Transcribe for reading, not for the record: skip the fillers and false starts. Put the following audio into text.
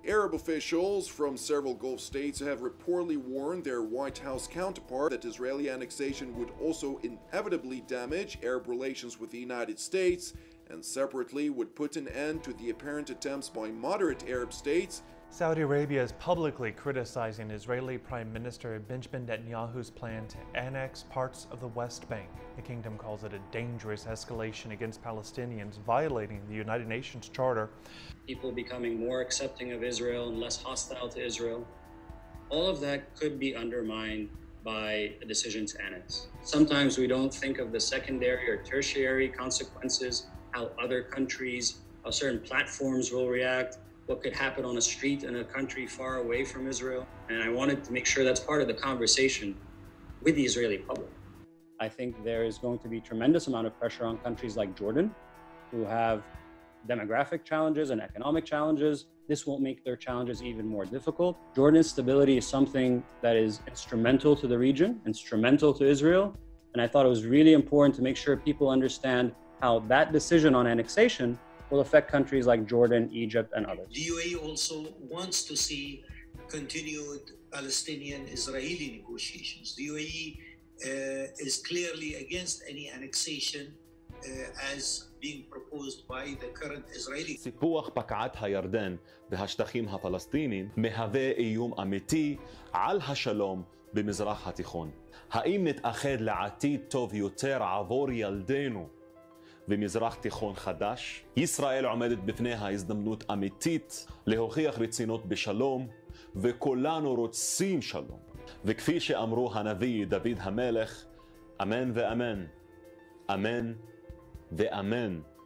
Arab officials from several Gulf states have reportedly warned their White House counterpart that Israeli annexation would also inevitably damage Arab relations with the United States and separately would put an end to the apparent attempts by moderate Arab states. Saudi Arabia is publicly criticizing Israeli Prime Minister Benjamin Netanyahu's plan to annex parts of the West Bank. The kingdom calls it a dangerous escalation against Palestinians, violating the United Nations Charter. People becoming more accepting of Israel and less hostile to Israel. All of that could be undermined by a decision to annex. Sometimes we don't think of the secondary or tertiary consequences, how other countries, how certain platforms will react, what could happen on a street in a country far away from Israel. And I wanted to make sure that's part of the conversation with the Israeli public. I think there is going to be tremendous amount of pressure on countries like Jordan, who have demographic challenges and economic challenges. This won't make their challenges even more difficult. Jordan's stability is something that is instrumental to the region, instrumental to Israel. And I thought it was really important to make sure people understand how that decision on annexation will affect countries like Jordan, Egypt, and others. The UAE also wants to see continued Palestinian-Israeli negotiations. The UAE is clearly against any annexation as being proposed by the current Israeli. סיפוח בקעת הירדן והשטחים הפלסטיניים מהווה איום אמיתי על השלום במזרח התיכון. האם נתאחד לעתיד טוב יותר עבור ילדינו במזרח תיכון חדש? ישראל עומדת בפניה הזדמנות אמיתית להוכיח רצינות בשלום, וכולנו רוצים שלום. וכפי שאמרו הנביא דוד המלך, אמן ואמן, אמן ואמן.